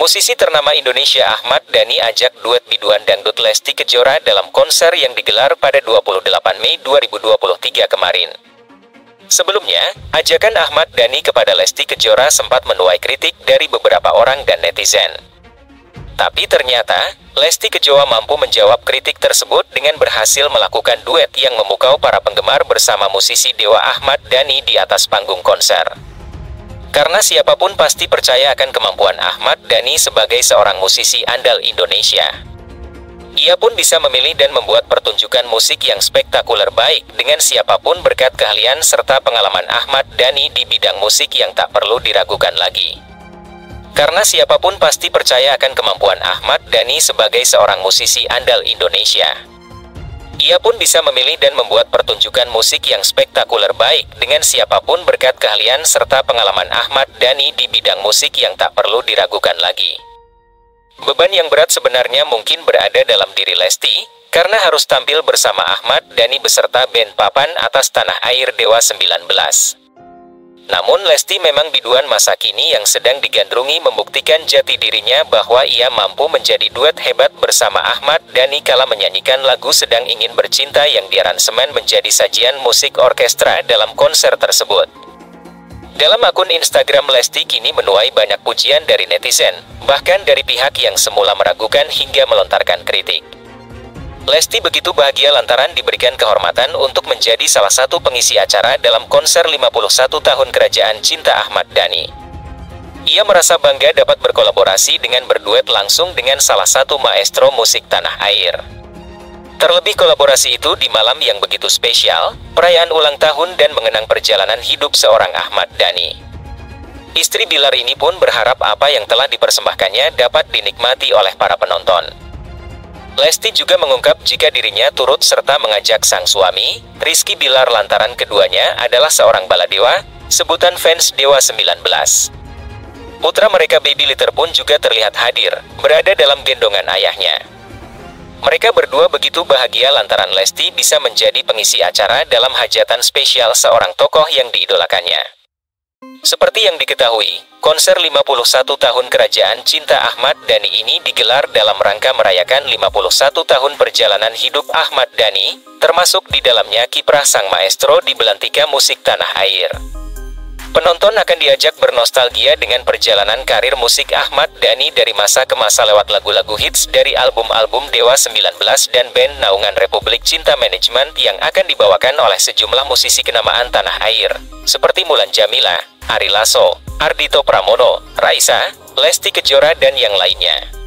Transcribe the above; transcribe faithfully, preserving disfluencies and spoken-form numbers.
Musisi ternama Indonesia Ahmad Dhani ajak duet biduan dangdut Lesti Kejora dalam konser yang digelar pada dua puluh delapan Mei dua ribu dua puluh tiga kemarin. Sebelumnya, ajakan Ahmad Dhani kepada Lesti Kejora sempat menuai kritik dari beberapa orang dan netizen. Tapi ternyata, Lesti Kejora mampu menjawab kritik tersebut dengan berhasil melakukan duet yang memukau para penggemar bersama musisi Dewa Ahmad Dhani di atas panggung konser. Karena siapapun pasti percaya akan kemampuan Ahmad Dhani sebagai seorang musisi andal Indonesia. Ia pun bisa memilih dan membuat pertunjukan musik yang spektakuler baik dengan siapapun berkat keahlian serta pengalaman Ahmad Dhani di bidang musik yang tak perlu diragukan lagi. Karena siapapun pasti percaya akan kemampuan Ahmad Dhani sebagai seorang musisi andal Indonesia. Ia pun bisa memilih dan membuat pertunjukan musik yang spektakuler baik dengan siapapun berkat keahlian serta pengalaman Ahmad Dhani di bidang musik yang tak perlu diragukan lagi. Beban yang berat sebenarnya mungkin berada dalam diri Lesti, karena harus tampil bersama Ahmad Dhani beserta band papan atas tanah air Dewa sembilan belas. Namun Lesti memang biduan masa kini yang sedang digandrungi membuktikan jati dirinya bahwa ia mampu menjadi duet hebat bersama Ahmad Dhani kala menyanyikan lagu Sedang Ingin Bercinta yang diaransemen menjadi sajian musik orkestra dalam konser tersebut. Dalam akun Instagram Lesti kini menuai banyak pujian dari netizen, bahkan dari pihak yang semula meragukan hingga melontarkan kritik. Lesti begitu bahagia lantaran diberikan kehormatan untuk menjadi salah satu pengisi acara dalam konser lima puluh satu tahun Kerajaan Cinta Ahmad Dhani. Ia merasa bangga dapat berkolaborasi dengan berduet langsung dengan salah satu maestro musik tanah air. Terlebih kolaborasi itu di malam yang begitu spesial, perayaan ulang tahun dan mengenang perjalanan hidup seorang Ahmad Dhani. Istri Bilar ini pun berharap apa yang telah dipersembahkannya dapat dinikmati oleh para penonton. Lesti juga mengungkap jika dirinya turut serta mengajak sang suami, Rizky Bilar lantaran keduanya adalah seorang baladewa, sebutan fans Dewa sembilan belas. Putra mereka Baby Litter pun juga terlihat hadir, berada dalam gendongan ayahnya. Mereka berdua begitu bahagia lantaran Lesti bisa menjadi pengisi acara dalam hajatan spesial seorang tokoh yang diidolakannya. Seperti yang diketahui, konser lima puluh satu tahun Kerajaan Cinta Ahmad Dhani ini digelar dalam rangka merayakan lima puluh satu tahun perjalanan hidup Ahmad Dhani, termasuk di dalamnya kiprah sang maestro di belantika musik tanah air. Penonton akan diajak bernostalgia dengan perjalanan karir musik Ahmad Dhani dari masa ke masa lewat lagu-lagu hits dari album-album Dewa sembilan belas dan band naungan Republik Cinta Management yang akan dibawakan oleh sejumlah musisi kenamaan tanah air, seperti Mulan Jamila, Ari Lasso, Ardhito Pramono, Raisa, Lesti Kejora dan yang lainnya.